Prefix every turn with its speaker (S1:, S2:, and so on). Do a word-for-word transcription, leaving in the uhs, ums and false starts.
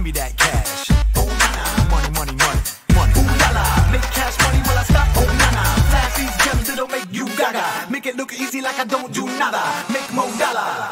S1: me that cash. Oh na na, money, money, money, money. Ooh la la, make cash money while I stop. Oh na na, flash these gems that'll make you gaga. Make it look easy like I don't do nada. Make more dollar.